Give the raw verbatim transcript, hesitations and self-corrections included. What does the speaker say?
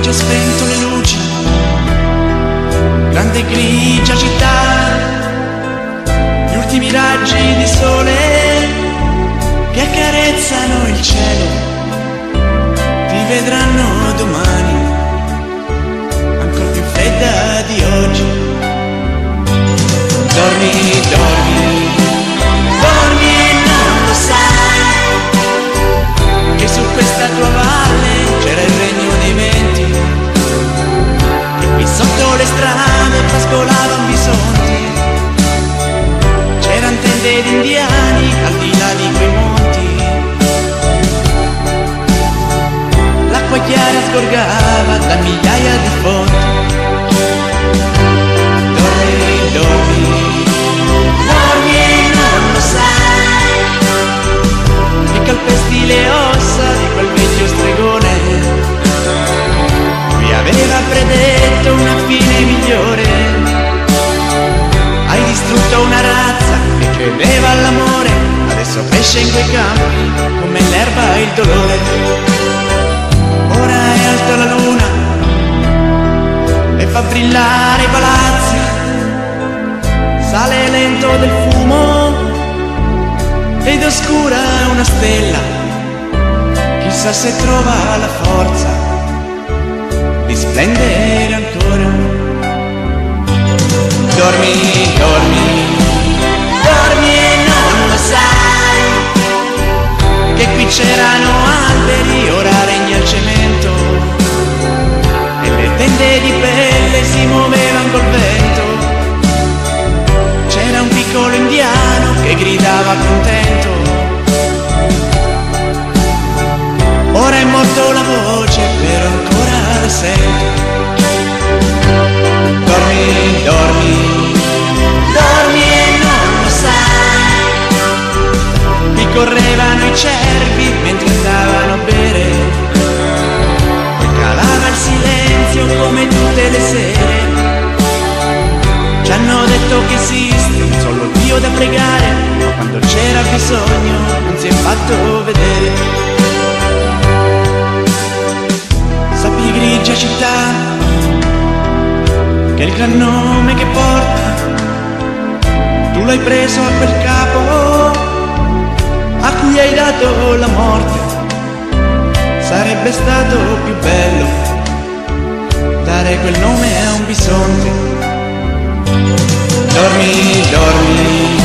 già spento le luci, grande grigia città, gli ultimi raggi di sole che accarezzano il cielo, ti vedranno domani, ancora più fredda di oggi. Dormi, dormi, dormi e non lo sai, che su questa tua valle c'era il regno dei venti, e qui sotto le strade pascolavano bisonti, c'eran tende di indiani al di là di quei monti, l'acqua chiara sgorgava da migliaia di fonti. Dormi, dormi, dormi e non lo sai, che calpesti le ossa di quel vecchio stregone, lui aveva predetto una fine migliore. Hai distrutto una razza che credeva all'amore, adesso cresce in quei campi come l'erba e il dolore. Ora è alta la luna e fa brillare i palazzi, sale lento del fumo ed oscura una stella, chissà se trova la forza di splendere ancora. Dormi, dormi, dormi e non lo sai, che qui c'erano alberi, ora regna il cemento, e le tende di pelle si muovevano col vento. C'era un piccolo indiano che gridava contento, ora è morto la voce, però ancora la sento. Dormi, dormi, dormi e non lo sai, qui correvano i cervi mentre andavano a bere, poi calava il silenzio come tutte le sere. Ci hanno detto che esiste un solo Dio da pregare, ma quando c'era bisogno non si è fatto vedere. Sappi grigia città, che il gran nome che porta, tu l'hai preso a quel capo a cui hai dato la morte. Sarebbe stato più bello dare quel nome a un bisonte. Dormi, dormi,